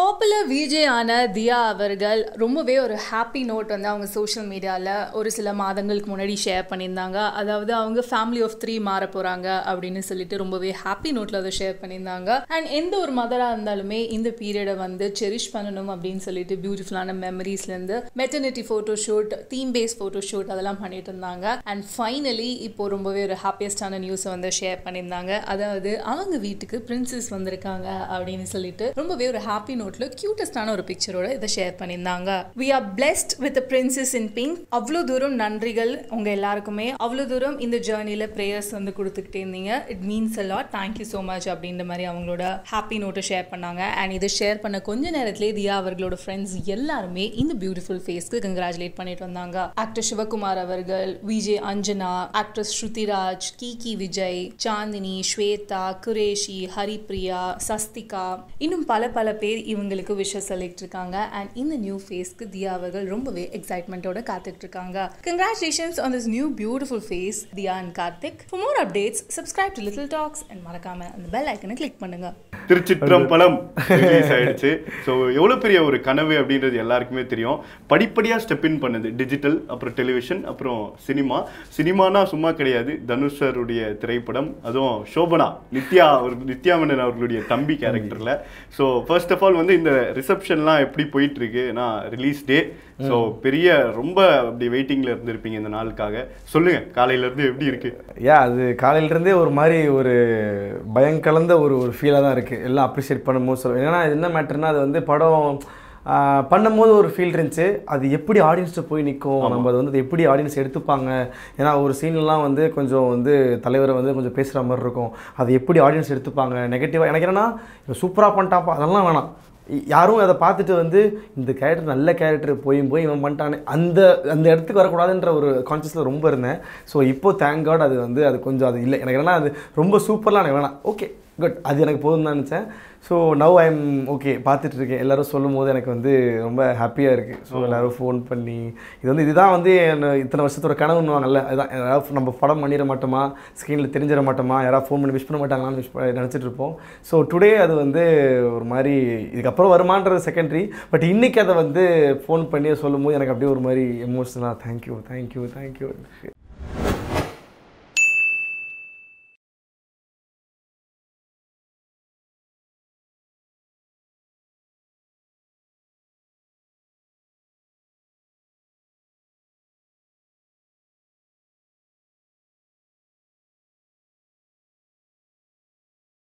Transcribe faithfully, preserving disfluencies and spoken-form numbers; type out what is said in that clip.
Popular VJ ஆன தியா அவர்கள் ரொம்பவே ஒரு ஹாப்பி நோட் வந்து அவங்க சோஷியல் மீடியாவில் ஒரு சில மாதங்களுக்கு முன்னாடி ஷேர் பண்ணியிருந்தாங்க. அதாவது அவங்க ஃபேமிலி ஆஃப் த்ரீ மாற போகிறாங்க அப்படின்னு சொல்லிட்டு ரொம்பவே ஹாப்பி நோட்டில் அதை ஷேர் பண்ணியிருந்தாங்க. அண்ட் எந்த ஒரு மதராக இருந்தாலுமே இந்த பீரியடை வந்து செரிஷ் பண்ணணும் அப்படின்னு சொல்லிட்டு பியூட்டிஃபுல்லான மெமரிஸ்லேருந்து maternity photo shoot, theme base photo shoot அதெல்லாம் பண்ணிட்டு இருந்தாங்க. அண்ட் ஃபைனலி இப்போ ரொம்பவே ஒரு ஹாப்பியஸ்டான நியூஸை வந்து ஷேர் பண்ணியிருந்தாங்க. அதாவது அவங்க வீட்டுக்கு பிரின்சஸ் வந்திருக்காங்க அப்படின்னு சொல்லிட்டு ரொம்பவே ஒரு ஹாப்பி நோட்ல கியூட்டஸ்டான ஒரு பிக்சரோட இதை ஷேர் பண்ணியிருந்தாங்க. We are blessed with a princess in pink. அவ்வளோ தூரம் நன்றிகள் உங்க எல்லாருக்குமே. அவ்வளோ தூரம் இந்த ஜேர்னில பிரேயர்ஸ் வந்து கொடுத்துக்கிட்டே இருந்தீங்க. It means a lot. Thank you so much அப்படின்ற மாதிரி அவங்களோட ஹாப்பி நோட்டை ஷேர் பண்ணாங்க. அண்ட் இதை ஷேர் பண்ண கொஞ்ச நேரத்திலே தியா அவர்களோட ஃப்ரெண்ட்ஸ் எல்லாருமே இந்த பியூட்டிஃபுல் ஃபேஸ்க்கு கங்க்ராச்சுலேட் பண்ணிட்டு வந்தாங்க. ஆக்டர் சிவகுமார் அவர்கள், விஜய் அஞ்சனா, ஆக்ட்ரஸ் ஸ்ருதிராஜ், கீகி விஜய், சாந்தினி, ஸ்வேதா, குரேஷி, ஹரிப்ரியா, சஸ்திகா, இன்னும் பல பல பேர் இவங்களுக்கு விஷஸ் சொல்லிட்டு இருக்காங்க. அண்ட் இந்த நியூ ஃபேஸ்க்கு தியா அவர்கள் ரொம்பவே எக்ஸைட்மெண்டோட காத்துட்டு இருக்காங்க. Congratulations on this new beautiful face, Diya and Karthik. For more updates, subscribe to LittleTalks and மறக்காம அந்த பெல் ஐக்கனை கிளிக் பண்ணுங்க. திருச்சிற்றம்பலம் ரிலீஸ் ஆயிடுச்சு. ஸோ எவ்வளோ பெரிய ஒரு கனவு அப்படின்றது எல்லாருக்குமே தெரியும். படிப்படியாக ஸ்டெப் இன் பண்ணுது டிஜிட்டல், அப்புறம் டெலிவிஷன், அப்புறம் சினிமா. சினிமானா சும்மா கிடையாது, தனுஷருடைய திரைப்படம், அதுவும் சோபனா நித்யா ஒரு நித்யா மேனன் அவர்களுடைய தம்பி கேரக்டரில். ஸோ ஃபர்ஸ்ட் ஆஃப் ஆல் வந்து இந்த ரிசப்ஷன்லாம் எப்படி போயிட்டு இருக்கு? நான் ரிலீஸ் டே, ஸோ பெரிய ரொம்ப அப்படி வெயிட்டிங்கில் இருந்திருப்பீங்க இந்த நாளுக்காக. சொல்லுங்க, காலையிலேருந்து எப்படி இருக்கு? ஏன் அது காலையிலேருந்தே ஒரு மாதிரி ஒரு பயம் கலந்த ஒரு ஒரு ஃபீலாக தான் இருக்குது. எல்லாம் அப்ரிஷியேட் பண்ணும்போது சொல்லுவேன். ஏன்னா என்ன மேட்டர்னா, அது வந்து படம் பண்ணும்போது ஒரு ஃபீல் இருந்துச்சு, அது எப்படி ஆடியன்ஸ்ட்டு போய் நிற்கும், நம்ம அது வந்து எப்படி ஆடியன்ஸ் எடுத்துப்பாங்க. ஏன்னா ஒரு சீன்லாம் வந்து கொஞ்சம் வந்து தலைவரை வந்து கொஞ்சம் பேசுகிற மாதிரி இருக்கும், அது எப்படி ஆடியன்ஸ் எடுத்துப்பாங்க நெகட்டிவாக. எனக்கு என்னென்னா இப்போ சூப்பராக பண்ணிட்டாப்பா அதெல்லாம் வேணாம், யாரும் அதை பார்த்துட்டு வந்து இந்த கேரக்டர் நல்ல கேரக்டர் போயும் போய் இவன் பண்ணிட்டானே அந்த அந்த இடத்துக்கு வரக்கூடாதுன்ற ஒரு கான்ஷியஸில் ரொம்ப இருந்தேன். ஸோ இப்போது தேங்க் காட் அது வந்து அது கொஞ்சம் அது இல்லை. எனக்கு என்னன்னா அது ரொம்ப சூப்பர்லாம் எனக்கு வேணாம், ஓகே குட், அது எனக்கு போதும் தான் நினச்சேன். So now I am okay, பார்த்துட்ருக்கேன். எல்லோரும் சொல்லும் போது எனக்கு வந்து ரொம்ப ஹாப்பியாக இருக்குது. ஸோ எல்லோரும் ஃபோன் பண்ணி இது வந்து இதுதான் வந்து இத்தனை வருஷத்தோட கனவுன்னுவாங்கல்ல, அதுதான். யாராவது நம்ம படம் பண்ணிட மாட்டோமா, ஸ்க்ரீனில் தெரிஞ்சிட மாட்டோமா, யாராவது ஃபோன் பண்ணி விஷ் பண்ண மாட்டாங்களான்னு விஷ் நினச்சிட்டு இருப்போம். ஸோ டுடே அது வந்து ஒரு மாதிரி இதுக்கப்புறம் வருமானது செகண்டரி, பட் இன்றைக்கி அதை வந்து ஃபோன் பண்ணி சொல்லும் போது எனக்கு அப்படியே ஒரு மாதிரி எமோஷனலாக தேங்க்யூ தேங்க்யூ தேங்க்யூ.